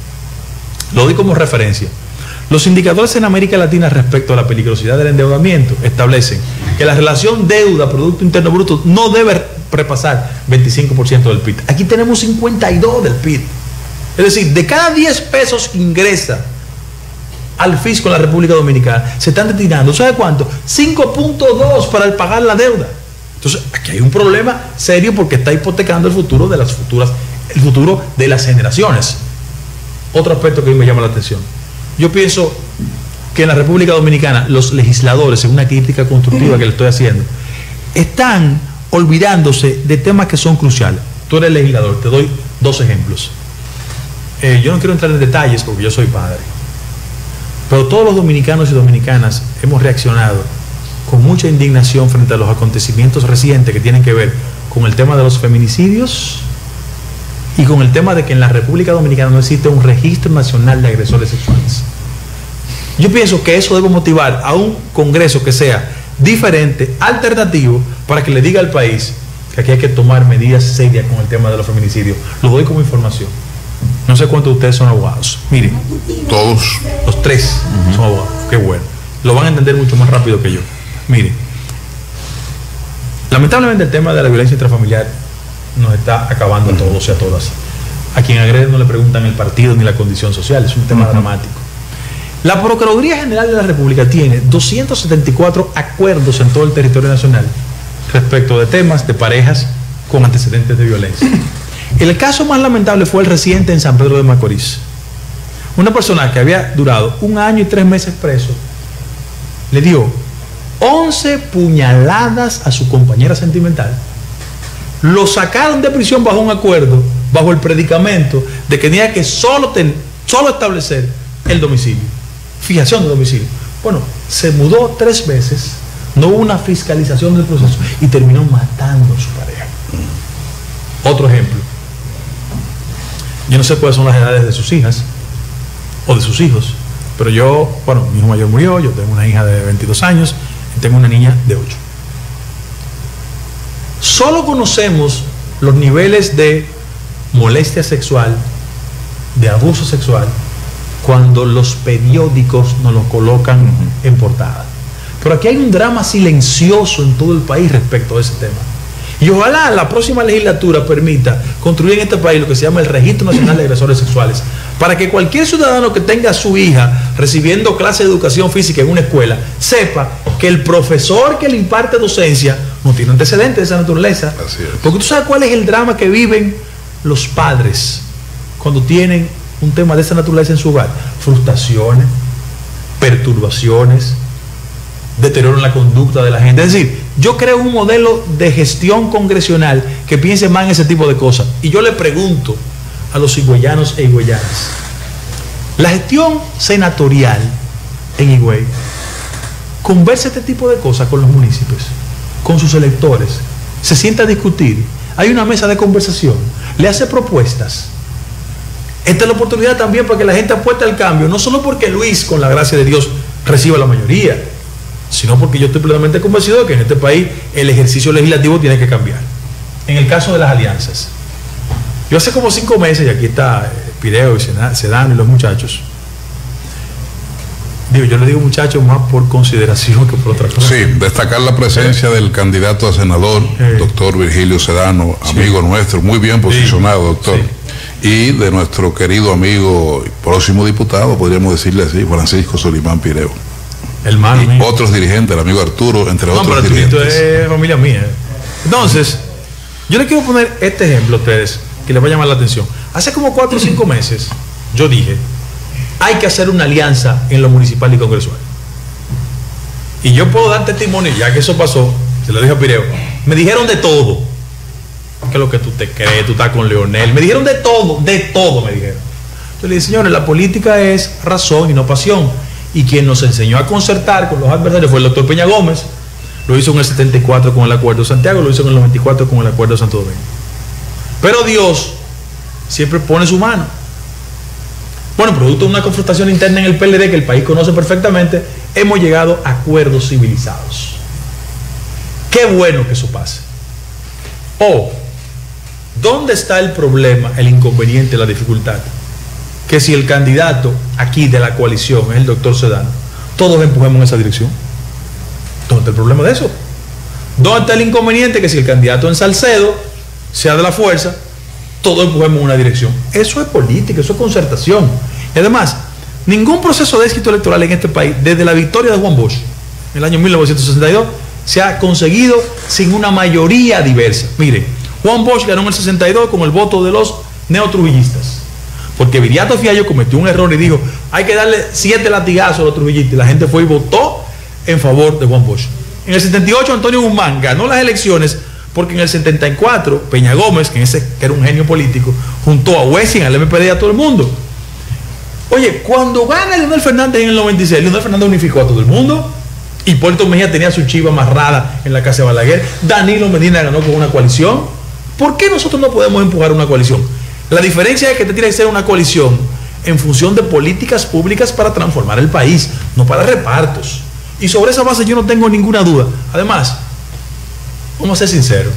Lo doy como referencia. Los indicadores en América Latina respecto a la peligrosidad del endeudamiento establecen que la relación deuda-Producto Interno Bruto no debe repasar veinticinco por ciento del P I B. Aquí tenemos cincuenta y dos del P I B. Es decir, de cada diez pesos que ingresa al fisco en la República Dominicana, se están destinando, ¿sabe cuánto? cinco punto dos para el pagar la deuda. Entonces, aquí hay un problema serio porque está hipotecando el futuro de las futuras, el futuro de las generaciones. Otro aspecto que a mí me llama la atención. Yo pienso que en la República Dominicana los legisladores, en una crítica constructiva que le estoy haciendo, están olvidándose de temas que son cruciales. Tú eres legislador, te doy dos ejemplos. Eh, yo no quiero entrar en detalles porque yo soy padre, pero todos los dominicanos y dominicanas hemos reaccionado con mucha indignación frente a los acontecimientos recientes que tienen que ver con el tema de los feminicidios y con el tema de que en la República Dominicana no existe un registro nacional de agresores sexuales. Yo pienso que eso debe motivar a un Congreso que sea diferente, alternativo, para que le diga al país que aquí hay que tomar medidas serias con el tema de los feminicidios. Lo doy como información. No sé cuántos de ustedes son abogados. Miren. Todos. Los tres uh-huh. son abogados. Qué bueno. Lo van a entender mucho más rápido que yo. Miren. Lamentablemente el tema de la violencia intrafamiliar nos está acabando a todos y a todas. A quien agrede no le preguntan el partido ni la condición social. Es un tema uh-huh. dramático. La Procuraduría General de la República tiene doscientos setenta y cuatro acuerdos en todo el territorio nacional respecto de temas de parejas con antecedentes de violencia. El caso más lamentable fue el reciente en San Pedro de Macorís. Una persona que había durado un año y tres meses preso le dio once puñaladas a su compañera sentimental. Lo sacaron de prisión bajo un acuerdo, bajo el predicamento de que tenía que solo, ten, solo establecer el domicilio, fijación de domicilio. Bueno, se mudó tres veces, no hubo una fiscalización del proceso y terminó matando a su pareja. Otro ejemplo. Yo no sé cuáles son las edades de sus hijas o de sus hijos, pero yo, bueno, mi hijo mayor murió, yo tengo una hija de veintidós años y tengo una niña de ocho. Solo conocemos los niveles de molestia sexual, de abuso sexual, cuando los periódicos nos lo colocan uh-huh. en portada. Pero aquí hay un drama silencioso en todo el país respecto a ese tema. Y ojalá la próxima legislatura permita construir en este país lo que se llama el Registro Nacional de Agresores Sexuales, para que cualquier ciudadano que tenga a su hija recibiendo clase de educación física en una escuela, sepa que el profesor que le imparte docencia no tiene antecedentes de esa naturaleza. Porque tú sabes cuál es el drama que viven los padres cuando tienen un tema de esa naturaleza en su hogar? Frustraciones, perturbaciones, deterioro en la conducta de la gente. Es decir, yo creo un modelo de gestión congresional que piense más en ese tipo de cosas. Y yo le pregunto a los higüeyanos e higüeyanas, la gestión senatorial en Higüey conversa este tipo de cosas con los municipios, con sus electores, se sienta a discutir, hay una mesa de conversación, le hace propuestas. Esta es la oportunidad también para que la gente apueste al cambio, no solo porque Luis, con la gracia de Dios, reciba la mayoría, sino porque yo estoy plenamente convencido de que en este país el ejercicio legislativo tiene que cambiar. En el caso de las alianzas, yo hace como cinco meses, y aquí está Pireo y Sedano y los muchachos, digo, yo le digo muchachos más por consideración que por otra cosa. Sí, destacar la presencia del candidato a senador, eh. doctor Virgilio Sedano, amigo sí. nuestro, muy bien posicionado, sí. doctor. Sí. Y de nuestro querido amigo, próximo diputado, podríamos decirle así, Francisco Solimán Pireo. Hermano y mío. Otros dirigentes, el amigo Arturo, entre no, otros pero dirigentes. Es familia mía. Entonces, yo les quiero poner este ejemplo a ustedes, que les va a llamar la atención. Hace como cuatro o cinco meses, yo dije, hay que hacer una alianza en lo municipal y congresual. Y yo puedo dar testimonio, ya que eso pasó, se lo dije a Pireo, me dijeron de todo. ¿Qué es lo que tú te crees? Tú estás con Leonel. Me dijeron de todo, de todo me dijeron. Yo le dije, señores, la política es razón y no pasión. Y quien nos enseñó a concertar con los adversarios fue el doctor Peña Gómez. Lo hizo en el setenta y cuatro con el Acuerdo de Santiago, lo hizo en el noventa y cuatro con el Acuerdo de Santo Domingo. Pero Dios siempre pone su mano. Bueno, producto de una confrontación interna en el P L D que el país conoce perfectamente, hemos llegado a acuerdos civilizados. Qué bueno que eso pase. O, ¿dónde está el problema, el inconveniente, la dificultad? Que si el candidato aquí de la coalición es el doctor Sedano, todos empujemos en esa dirección. ¿Dónde está el problema de eso? ¿Dónde está el inconveniente? Que si el candidato en Salcedo sea de la fuerza, todos empujemos en una dirección. Eso es política, eso es concertación. Y además, ningún proceso de éxito electoral en este país, desde la victoria de Juan Bosch en el año mil novecientos sesenta y dos, se ha conseguido sin una mayoría diversa. Mire, Juan Bosch ganó en el sesenta y dos con el voto de los neotrujillistas, porque Viriato Fiallo cometió un error y dijo, hay que darle siete latigazos a los trujillistas, y la gente fue y votó en favor de Juan Bosch. En el setenta y ocho Antonio Guzmán ganó las elecciones porque en el setenta y cuatro Peña Gómez, que, ese, que era un genio político, juntó a Wessing, al M P D y a todo el mundo. Oye, cuando gana Leonel Fernández en el noventa y seis, Leonel Fernández unificó a todo el mundo. Hipólito Mejía tenía su chiva amarrada en la casa de Balaguer. Danilo Medina ganó con una coalición. ¿Por qué nosotros no podemos empujar una coalición? La diferencia es que te tiene que ser una coalición en función de políticas públicas para transformar el país, no para repartos. Y sobre esa base yo no tengo ninguna duda. Además, vamos a ser sinceros,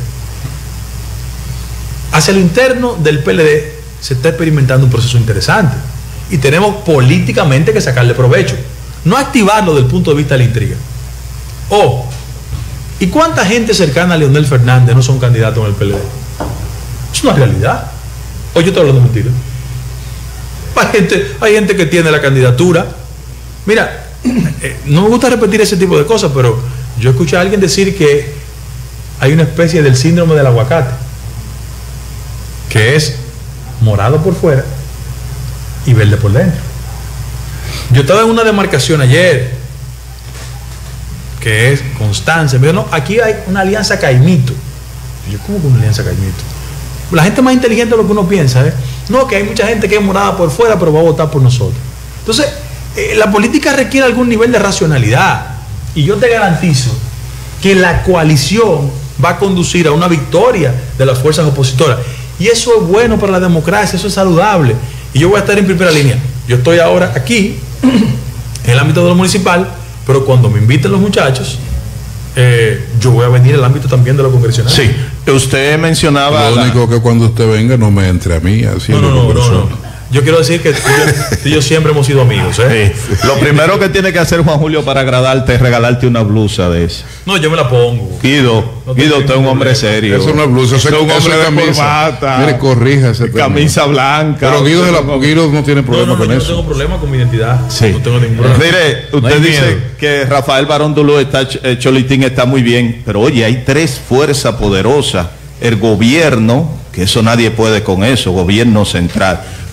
hacia lo interno del P L D se está experimentando un proceso interesante y tenemos políticamente que sacarle provecho, no activarlo desde el punto de vista de la intriga. Oh, ¿y cuánta gente cercana a Leonel Fernández no son candidatos en el P L D? Es una realidad. O yo estoy hablando de mentira. Hay gente, hay gente que tiene la candidatura. Mira, eh, no me gusta repetir ese tipo de cosas, pero yo escuché a alguien decir que hay una especie del síndrome del aguacate, que es morado por fuera y verde por dentro. Yo estaba en una demarcación ayer, que es Constanza. Me dijo, no, aquí hay una alianza Caimito. Y yo, ¿cómo que una alianza Caimito? La gente más inteligente de lo que uno piensa, ¿eh? No, que hay mucha gente que es morada por fuera, pero va a votar por nosotros. Entonces, eh, la política requiere algún nivel de racionalidad. Y yo te garantizo que la coalición va a conducir a una victoria de las fuerzas opositoras. Y eso es bueno para la democracia, eso es saludable. Y yo voy a estar en primera línea. Yo estoy ahora aquí, en el ámbito de lo municipal, pero cuando me inviten los muchachos, eh, yo voy a venir al ámbito también de lo congresional. Sí, usted mencionaba... Lo único la... que cuando usted venga no me entre a mí haciendo no, no, no, no, no. Yo quiero decir que tú y, yo, tú y yo siempre hemos sido amigos, ¿eh? Sí. Lo primero que tiene que hacer Juan Julio para agradarte es regalarte una blusa de esa. No, yo me la pongo. Guido, no Guido, usted es un hombre serio. Eso no es blusa, eso es un hombre de camisa. Mire, corrija ese tema. Camisa blanca. Pero Guido, de la, Guido no tiene problema no, no, con yo eso. No tengo problema con mi identidad. Sí. No tengo ningún problema. Mire, usted no dice miedo. que Rafael Barón Dulú está, eh, Cholitín está muy bien, pero oye, hay tres fuerzas poderosas. El gobierno, que eso nadie puede con eso, gobierno central.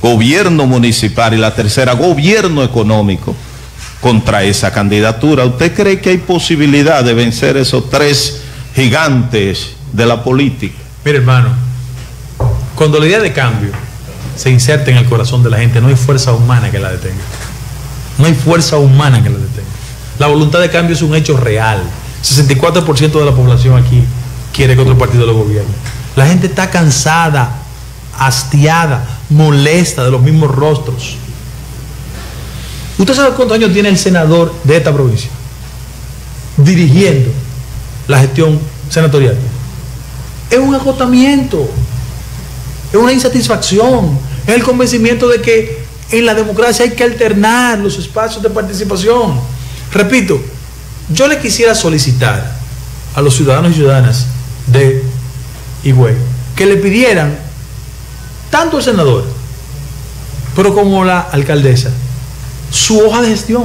gobierno municipal y la tercera, gobierno económico, contra esa candidatura. ¿Usted cree que hay posibilidad de vencer esos tres gigantes de la política? Mire, hermano, cuando la idea de cambio se inserta en el corazón de la gente, no hay fuerza humana que la detenga. No hay fuerza humana que la detenga. La voluntad de cambio es un hecho real. sesenta y cuatro por ciento de la población aquí quiere que otro partido lo gobierne. La gente está cansada, hastiada, molesta de los mismos rostros. ¿Usted sabe cuántos años tiene el senador de esta provincia dirigiendo la gestión senatorial? Es un agotamiento, es una insatisfacción, es el convencimiento de que en la democracia hay que alternar los espacios de participación. Repito, yo le quisiera solicitar a los ciudadanos y ciudadanas de Higüey que le pidieran tanto al senador, pero como la alcaldesa, su hoja de gestión.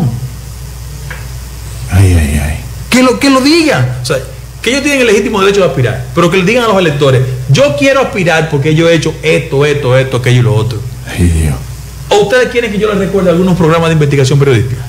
Ay, ay, ay. Que lo, que lo digan. O sea, que ellos tienen el legítimo derecho de aspirar, pero que le digan a los electores: yo quiero aspirar porque yo he hecho esto, esto, esto, aquello y lo otro. Ay, Dios. ¿O ustedes quieren que yo les recuerde algunos programas de investigación periodística?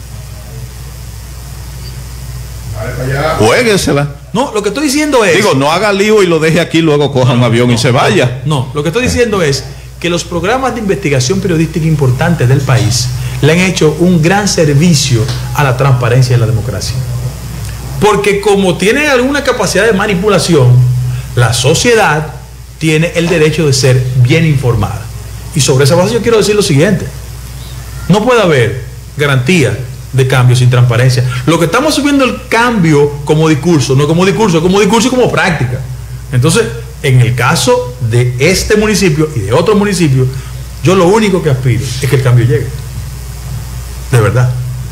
Juéguesela. No, lo que estoy diciendo es... Digo, no haga lío y lo deje aquí, luego coja no, un avión no, y se vaya. No, lo que estoy diciendo es que los programas de investigación periodística importantes del país le han hecho un gran servicio a la transparencia y a la democracia. Porque como tienen alguna capacidad de manipulación, la sociedad tiene el derecho de ser bien informada. Y sobre esa base yo quiero decir lo siguiente: no puede haber garantía de cambio sin transparencia. Lo que estamos subiendo el cambio como discurso, no como discurso, como discurso y como práctica. Entonces, en el caso de este municipio y de otros municipios, yo lo único que aspiro es que el cambio llegue. De verdad.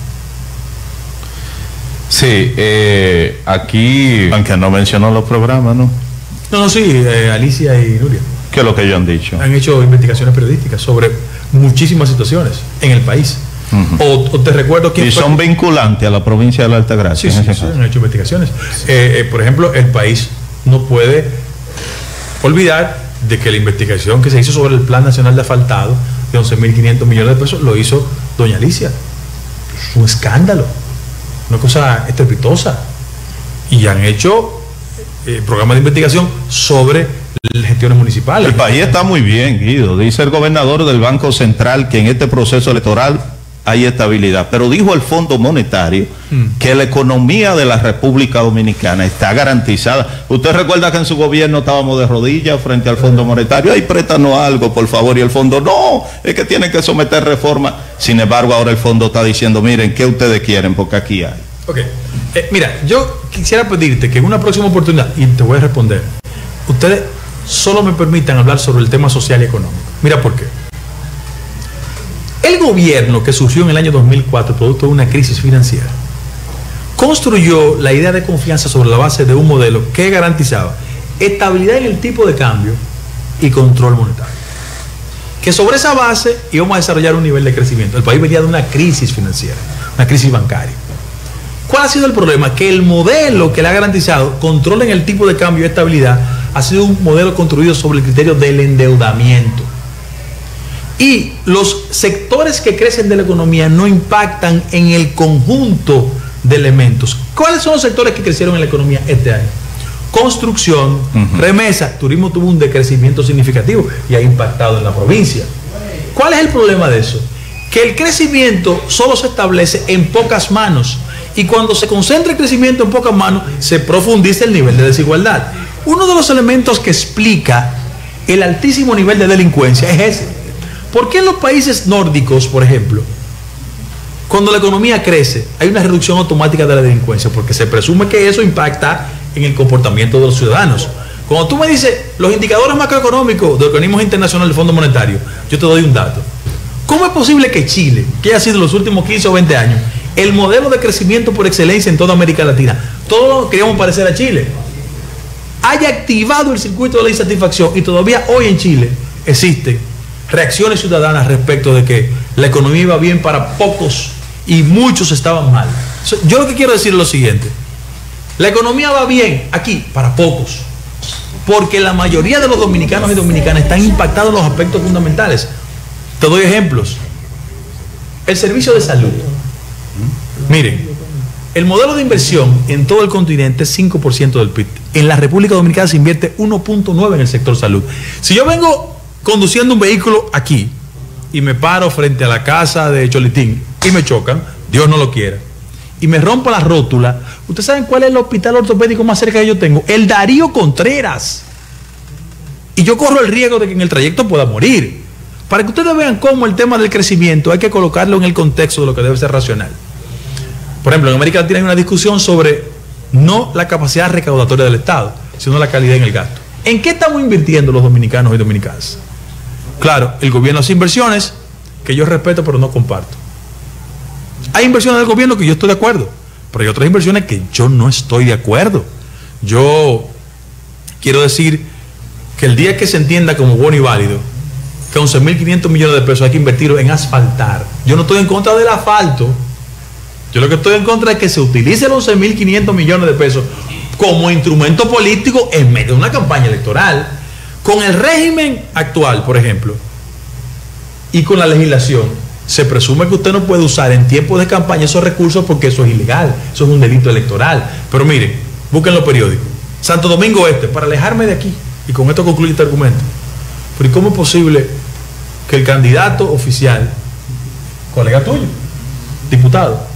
Sí, eh, aquí... Aunque no mencionó los programas, ¿no? No, no, sí, eh, Alicia y Nuria. ¿Qué es lo que ellos han dicho? Han hecho investigaciones periodísticas sobre muchísimas situaciones en el país. Uh-huh. o, o te recuerdo quién y fue... son vinculantes a la provincia de la Altagracia. Sí, sí, sí, han hecho investigaciones. Eh, eh, por ejemplo, el país no puede olvidar de que la investigación que se hizo sobre el Plan Nacional de Asfaltado de once mil quinientos millones de pesos lo hizo doña Alicia. Es un escándalo, una cosa estrepitosa. Y han hecho eh, programas de investigación sobre las gestiones municipales. El país está muy bien, Guido. Dice el gobernador del Banco Central que en este proceso electoral hay estabilidad, pero dijo el Fondo Monetario mm. que la economía de la República Dominicana está garantizada. Usted recuerda que en su gobierno estábamos de rodillas frente al Fondo Monetario: ay, préstanos algo, por favor, y el fondo: no, es que tienen que someter reformas. Sin embargo, ahora el fondo está diciendo: miren, ¿qué ustedes quieren? Porque aquí hay. Ok, eh, mira, yo quisiera pedirte que en una próxima oportunidad, y te voy a responder, ustedes solo me permitan hablar sobre el tema social y económico. Mira por qué. El gobierno que surgió en el año dos mil cuatro, producto de una crisis financiera, construyó la idea de confianza sobre la base de un modelo que garantizaba estabilidad en el tipo de cambio y control monetario. Que sobre esa base íbamos a desarrollar un nivel de crecimiento. El país venía de una crisis financiera, una crisis bancaria. ¿Cuál ha sido el problema? Que el modelo que le ha garantizado control en el tipo de cambio y estabilidad ha sido un modelo construido sobre el criterio del endeudamiento. Y los sectores que crecen de la economía no impactan en el conjunto de elementos. ¿Cuáles son los sectores que crecieron en la economía este año? Construcción, uh-huh. remesa. Turismo tuvo un decrecimiento significativo y ha impactado en la provincia. ¿Cuál es el problema de eso? Que el crecimiento solo se establece en pocas manos, y cuando se concentra el crecimiento en pocas manos se profundiza el nivel de desigualdad. Uno de los elementos que explica el altísimo nivel de delincuencia es ese. ¿Por qué en los países nórdicos, por ejemplo, cuando la economía crece, hay una reducción automática de la delincuencia? Porque se presume que eso impacta en el comportamiento de los ciudadanos. Cuando tú me dices los indicadores macroeconómicos de organismos internacionales del Fondo Monetario, yo te doy un dato. ¿Cómo es posible que Chile, que ha sido en los últimos quince o veinte años el modelo de crecimiento por excelencia en toda América Latina, todos queríamos parecer a Chile, haya activado el circuito de la insatisfacción y todavía hoy en Chile existen reacciones ciudadanas respecto de que la economía iba bien para pocos y muchos estaban mal? Yo lo que quiero decir es lo siguiente: la economía va bien aquí para pocos, porque la mayoría de los dominicanos y dominicanas están impactados en los aspectos fundamentales. Te doy ejemplos. El servicio de salud. Miren, el modelo de inversión en todo el continente es cinco por ciento del P I B. En la República Dominicana se invierte uno punto nueve en el sector salud. Si yo vengo conduciendo un vehículo aquí y me paro frente a la casa de Cholitín y me chocan, Dios no lo quiera, y me rompo la rótula, ¿ustedes saben cuál es el hospital ortopédico más cerca que yo tengo? El Darío Contreras. Y yo corro el riesgo de que en el trayecto pueda morir. Para que ustedes vean cómo el tema del crecimiento hay que colocarlo en el contexto de lo que debe ser racional. Por ejemplo, en América Latina hay una discusión sobre no la capacidad recaudatoria del Estado, sino la calidad en el gasto. ¿En qué estamos invirtiendo los dominicanos y dominicanas? Claro, el gobierno hace inversiones que yo respeto pero no comparto. Hay inversiones del gobierno que yo estoy de acuerdo, pero hay otras inversiones que yo no estoy de acuerdo. Yo quiero decir que el día que se entienda como bueno y válido que once mil quinientos millones de pesos hay que invertirlo en asfaltar, yo no estoy en contra del asfalto. Yo lo que estoy en contra es que se utilice los once mil quinientos millones de pesos como instrumento político en medio de una campaña electoral. Con el régimen actual, por ejemplo, y con la legislación, se presume que usted no puede usar en tiempos de campaña esos recursos porque eso es ilegal, eso es un delito electoral. Pero miren, busquen los periódicos. Santo Domingo Este, para alejarme de aquí, y con esto concluye este argumento. Pero ¿y cómo es posible que el candidato oficial, colega tuyo, diputado,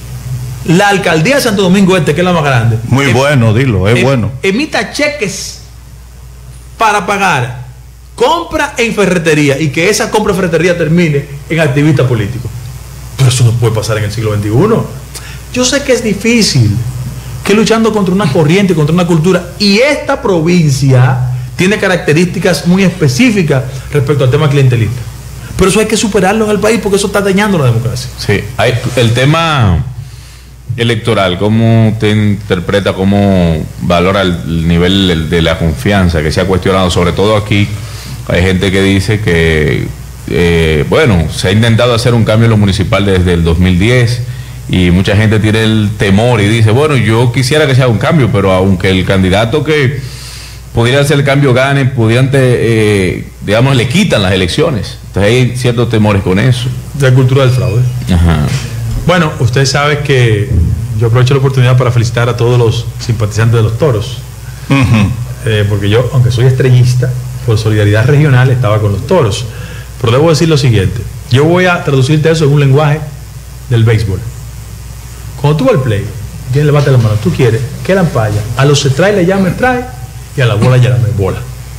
la alcaldía de Santo Domingo Este, que es la más grande, muy em, bueno, dilo, es em, bueno, emita cheques para pagar compra en ferretería y que esa compra en ferretería termine en activista político? Pero eso no puede pasar en el siglo veintiuno. Yo sé que es difícil, que luchando contra una corriente, contra una cultura, y esta provincia tiene características muy específicas respecto al tema clientelista. Pero eso hay que superarlo en el país porque eso está dañando la democracia. Sí, hay, el tema electoral, ¿cómo usted interpreta, cómo valora el nivel de la confianza que se ha cuestionado? Sobre todo aquí hay gente que dice que, eh, bueno, se ha intentado hacer un cambio en lo municipal desde el dos mil diez y mucha gente tiene el temor y dice, bueno, yo quisiera que sea un cambio, pero aunque el candidato que pudiera hacer el cambio gane, pudieran, eh, digamos, le quitan las elecciones. Entonces hay ciertos temores con eso. De la cultura del fraude. Ajá. Bueno, usted sabe que yo aprovecho la oportunidad para felicitar a todos los simpatizantes de los toros. Uh-huh. eh, porque yo, aunque soy estrellista, por solidaridad regional estaba con los toros. Pero debo decir lo siguiente. Yo voy a traducirte eso en un lenguaje del béisbol. Cuando tú vas al play, tienes levante la mano, tú quieres que la ampalla a los strike le llame strike y a la bola ya llame bola.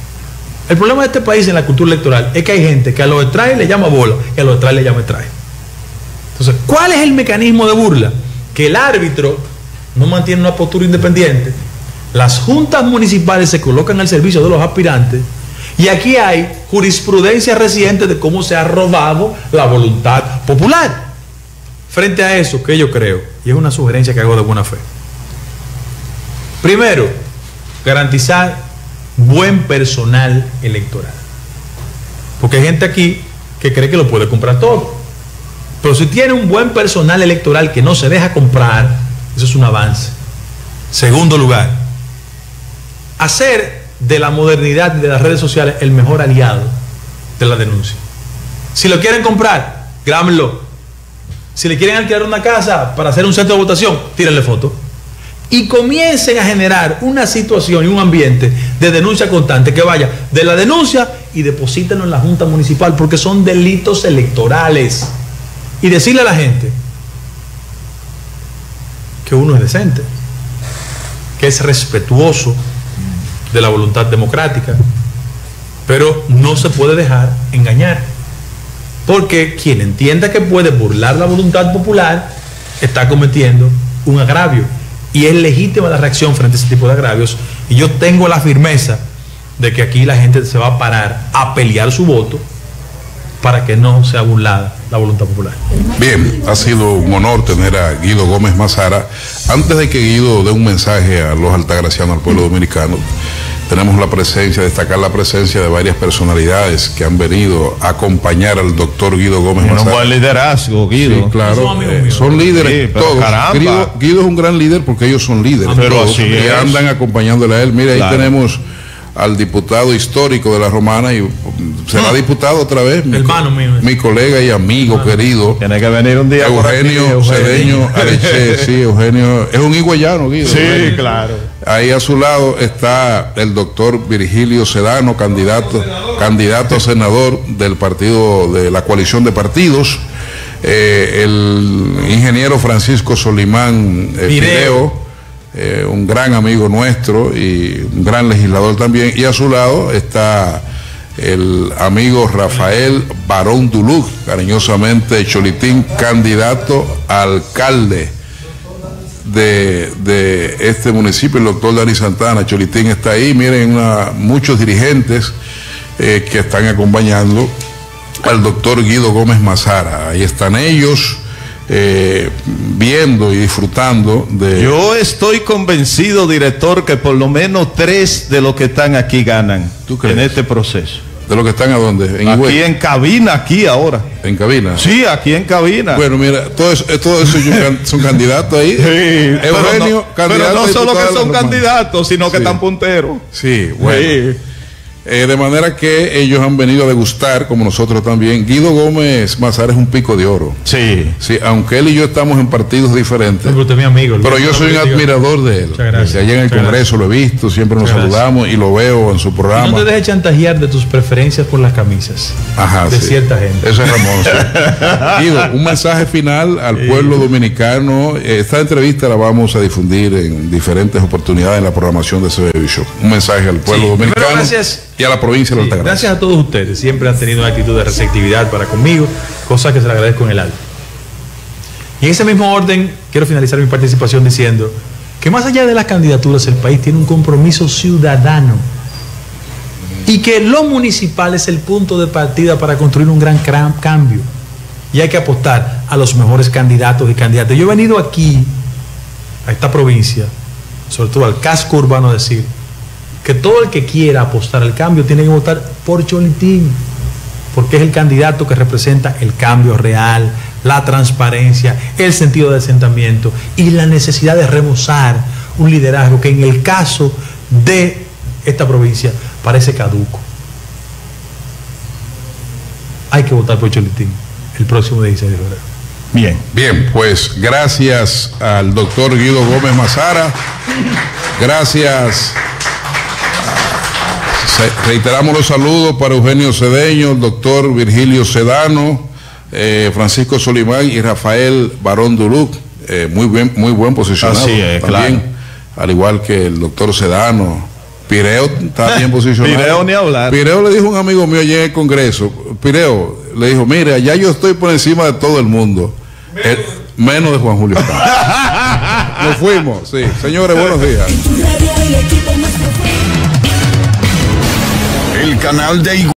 El problema de este país en la cultura electoral es que hay gente que a los strike le llama bola y a los strike le llama strike. Entonces, ¿cuál es el mecanismo de burla? Que el árbitro no mantiene una postura independiente, las juntas municipales se colocan al servicio de los aspirantes y aquí hay jurisprudencia reciente de cómo se ha robado la voluntad popular. Frente a eso, que yo creo, y es una sugerencia que hago de buena fe. Primero, garantizar buen personal electoral. Porque hay gente aquí que cree que lo puede comprar todo. Pero si tiene un buen personal electoral que no se deja comprar, eso es un avance. Segundo lugar, hacer de la modernidad y de las redes sociales el mejor aliado de la denuncia. Si lo quieren comprar, grábenlo. Si le quieren alquilar una casa para hacer un centro de votación, tírenle foto. Y comiencen a generar una situación y un ambiente de denuncia constante que vaya de la denuncia y deposítenlo en la Junta Municipal porque son delitos electorales. Y decirle a la gente que uno es decente, que es respetuoso de la voluntad democrática, pero no se puede dejar engañar. Porque quien entienda que puede burlar la voluntad popular está cometiendo un agravio. Y es legítima la reacción frente a ese tipo de agravios. Y yo tengo la firmeza de que aquí la gente se va a parar a pelear su voto para que no sea burlada la voluntad popular. Bien, ha sido un honor tener a Guido Gómez Mazara. Antes de que Guido dé un mensaje a los altagracianos, al pueblo dominicano, tenemos la presencia, destacar la presencia de varias personalidades que han venido a acompañar al doctor Guido Gómez Mazara. Un buen liderazgo, Guido. Sí, claro, eh, son líderes, sí, todos. Guido, Guido es un gran líder porque ellos son líderes, pero todos, así que es. andan acompañándole a él. Mira, claro. Ahí tenemos al diputado histórico de la Romana y será diputado otra vez. Mi, hermano mío. Mi colega y amigo hermano. querido. Tiene que venir un día. Eugenio Cedeño Areche. Sí, Eugenio. Es un higüeyano, Guido. Sí, Eugenio. claro. Ahí a su lado está el doctor Virgilio Sedano, candidato, candidato a senador del partido, de la coalición de partidos. Eh, el ingeniero Francisco Solimán eh, Fideo, eh, un gran amigo nuestro y un gran legislador también. Y a su lado está el amigo Rafael Barón Duluc, cariñosamente Cholitín, candidato a alcalde De, de este municipio, el doctor Dani Santana. Cholitín está ahí, miren, una, muchos dirigentes eh, que están acompañando al doctor Guido Gómez Mazara. Ahí están ellos eh, viendo y disfrutando de... Yo estoy convencido, director, que por lo menos tres de los que están aquí ganan. ¿Tú crees? En este proceso. ¿De los que están a dónde? ¿En aquí en cabina, aquí ahora. ¿En cabina? Sí, aquí en cabina. Bueno, mira, todo eso, todo eso son candidatos ahí. Sí, Eugenio, pero no, pero no solo que son candidatos, sino que sí. están punteros. Sí, bueno. Sí. Eh, de manera que ellos han venido a degustar, como nosotros también. Guido Gómez Mazara es un pico de oro. Sí. Sí, aunque él y yo estamos en partidos diferentes. Pero usted es mi amigo. Pero yo soy un admirador de él. Muchas gracias. Allá en el Congreso lo he visto, siempre nos saludamos y lo veo en su programa. Y no te dejes chantajear de tus preferencias por las camisas. Ajá, de sí. cierta gente. Eso es Ramón. Sí. Guido, un mensaje final al sí. pueblo dominicano. Esta entrevista la vamos a difundir en diferentes oportunidades en la programación de C B V Show. Un mensaje al pueblo sí. dominicano. Pero gracias. Y a la provincia de sí, Altagracia. Gracias a todos ustedes, siempre han tenido una actitud de receptividad para conmigo, cosa que se le agradezco en el alma. Y en ese mismo orden, quiero finalizar mi participación diciendo que más allá de las candidaturas, el país tiene un compromiso ciudadano y que lo municipal es el punto de partida para construir un gran cambio. Y hay que apostar a los mejores candidatos y candidatas. Yo he venido aquí, a esta provincia, sobre todo al casco urbano, a decir que todo el que quiera apostar al cambio tiene que votar por Cholitín, porque es el candidato que representa el cambio real, la transparencia, el sentido de asentamiento y la necesidad de remozar un liderazgo que en el caso de esta provincia parece caduco. Hay que votar por Cholitín el próximo dieciséis de febrero. Bien, bien, pues gracias al doctor Guido Gómez Mazara, gracias. Reiteramos los saludos para Eugenio Cedeño, el doctor Virgilio Sedano, eh, Francisco Solimán y Rafael Barón Duluc, eh, muy bien, muy buen posicionado. Así es, también, claro. Al igual que el doctor Sedano. Pireo está bien posicionado. Pireo ni hablar. Pireo le dijo a un amigo mío allá en el Congreso, Pireo le dijo, mira, ya yo estoy por encima de todo el mundo, menos, el, menos de Juan Julio Campos. Nos fuimos, sí. Señores, buenos días. El canal de